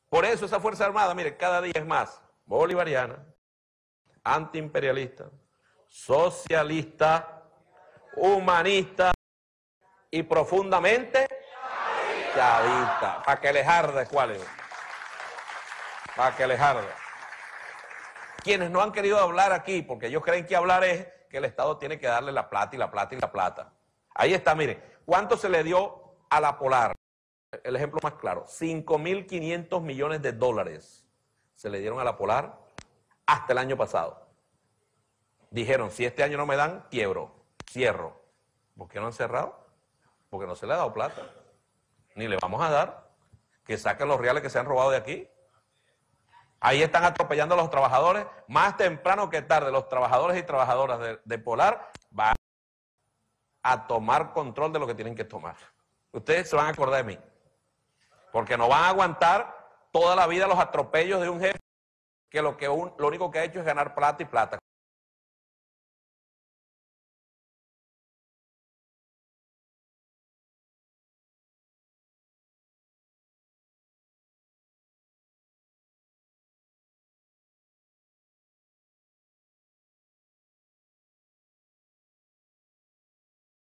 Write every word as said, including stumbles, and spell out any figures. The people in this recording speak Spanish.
Por eso esa Fuerza Armada, mire, cada día es más bolivariana, antiimperialista, socialista, humanista y profundamente chavista. Para que les arde, ¿cuál es? Para que les arde. Quienes no han querido hablar aquí, porque ellos creen que hablar es que el Estado tiene que darle la plata y la plata y la plata. Ahí está, miren, ¿cuánto se le dio a la Polar? El ejemplo más claro, cinco mil quinientos millones de dólares se le dieron a la Polar hasta el año pasado. Dijeron, si este año no me dan, quiebro, cierro. ¿Por qué no han cerrado? Porque no se le ha dado plata. Ni le vamos a dar, que saquen los reales que se han robado de aquí. Ahí están atropellando a los trabajadores, más temprano que tarde, los trabajadores y trabajadoras de, de Polar van a tomar control de lo que tienen que tomar. Ustedes se van a acordar de mí, porque no van a aguantar toda la vida los atropellos de un jefe que lo, que un, lo único que ha hecho es ganar plata y plata.